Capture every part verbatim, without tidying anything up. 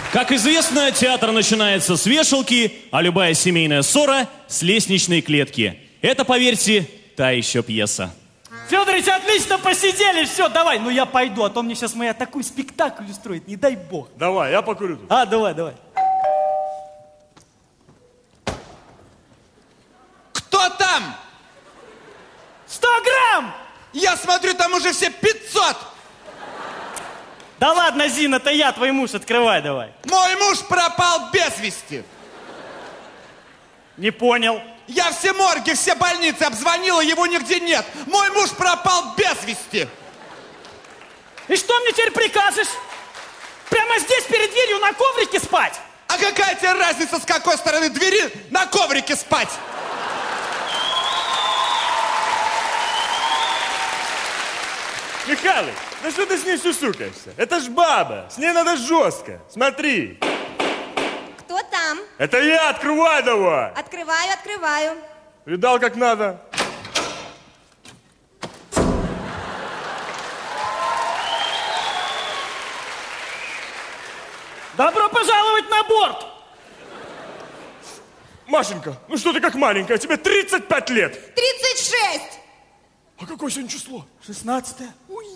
Как известно, театр начинается с вешалки, а любая семейная ссора с лестничной клетки. Это, поверьте, та еще пьеса. Федорович, отлично посидели, все, давай. Ну я пойду, а то мне сейчас моя такой спектакль устроит, не дай бог. Давай, я покурю тут. А, давай, давай. Кто там? Сто грамм! Я смотрю, там уже все пятьсот. Да ладно, Зин, это я, твой муж, открывай давай. Мой муж пропал без вести. Не понял. Я все морги, все больницы обзвонила, его нигде нет. Мой муж пропал без вести. И что мне теперь прикажешь? Прямо здесь, перед дверью, на коврике спать? А какая тебе разница, с какой стороны двери на коврике спать? Михалыч, да что ты с ней сюсюкаешься? Это ж баба, с ней надо жестко. Смотри. Кто там? Это я, открывай давай. Открываю, открываю. Видал, как надо? Добро пожаловать на борт! Машенька, ну что ты как маленькая, тебе тридцать пять лет. тридцать шесть. А какое сегодня число? шестнадцатое.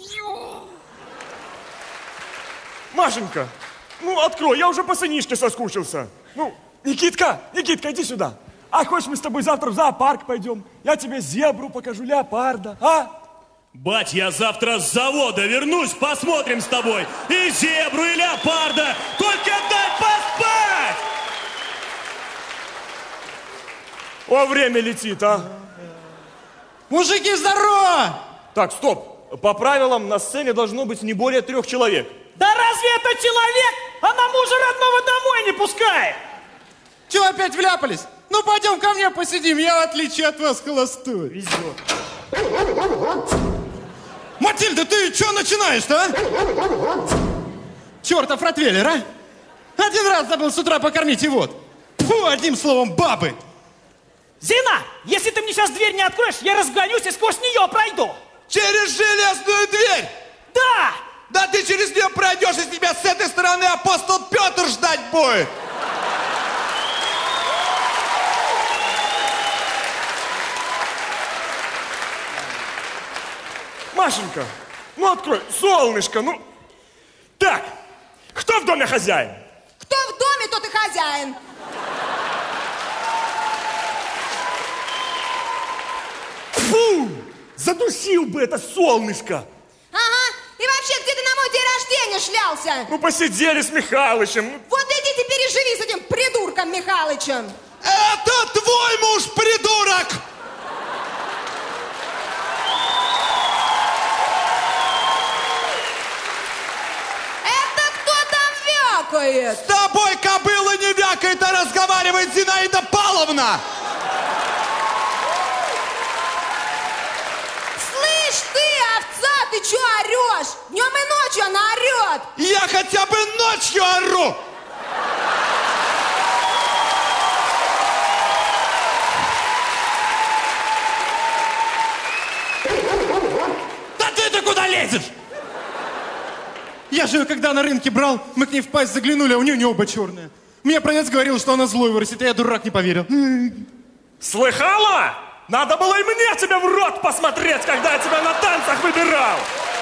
Машенька, ну открой, я уже по сынишке соскучился. Ну, Никитка, Никитка, иди сюда. А хочешь, мы с тобой завтра в зоопарк пойдем? Я тебе зебру покажу, леопарда, а? Бать, я завтра с завода вернусь, посмотрим с тобой и зебру, и леопарда. Только дай поспать! О, время летит, а? Мужики, здорово! Так, стоп. По правилам на сцене должно быть не более трех человек. Да разве это человек? Она мужа родного домой не пускает! Чего опять вляпались? Ну, пойдем ко мне посидим, я, в отличие от вас, холостой. Везет. Матильда, ты что начинаешь-то, а? Чертов ротвейлер, а? Один раз забыл с утра покормить, и вот. Фу, одним словом, бабы. Зина, если ты мне сейчас дверь не откроешь, я разгонюсь и сквозь нее пройду. Через железную дверь? Да! Да ты через нее пройдешь, если тебя с этой стороны апостол Петр ждать будет. Машенька, ну открой, солнышко, ну... Так, кто в доме хозяин? Кто в доме, тот и хозяин. Фу! Задушил бы это солнышко! Ага, и вообще, где ты на мой день рождения шлялся? Ну посидели с Михалычем. Вот иди теперь и живи с этим придурком Михалычем. Это твой муж, придурок! Это кто там вякает? С тобой кобыла не вякает, а разговаривает Зинаида Павловна! Слышь ты, овца, ты чё орёшь? Днем и ночью она орёт. Я хотя бы ночью ору! Да ты-то куда лезешь? Я же ее когда на рынке брал, мы к ней в пасть заглянули, а у нее небо черное. Мне продавец говорил, что она злой вырастет, а я, дурак, не поверил. Слыхала? Надо было и мне тебе в рот посмотреть, когда я тебя на танцах выбирал.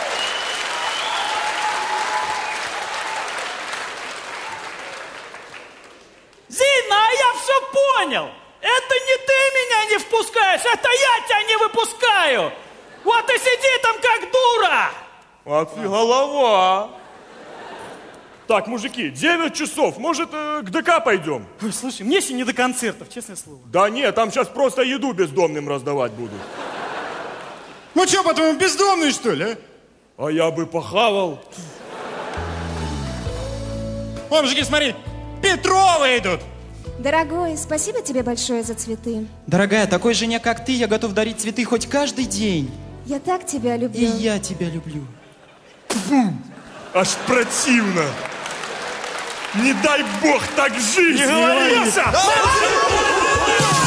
Зина, а я все понял. Это не ты меня не впускаешь, это я тебя не выпускаю. Вот и сиди там как дура. А ты голова. Так, мужики, девять часов, может, э, к ДК пойдем? Ой, слушай, мне еще не до концертов, честное слово. Да нет, там сейчас просто еду бездомным раздавать будут. Ну что, по-твоему, бездомный, что ли, а? А я бы похавал. О, мужики, смотри, Петровы идут. Дорогой, спасибо тебе большое за цветы. Дорогая, такой жене, как ты, я готов дарить цветы хоть каждый день. Я так тебя люблю. И я тебя люблю. Фу, аж противно. Не дай бог так жить. Не говори.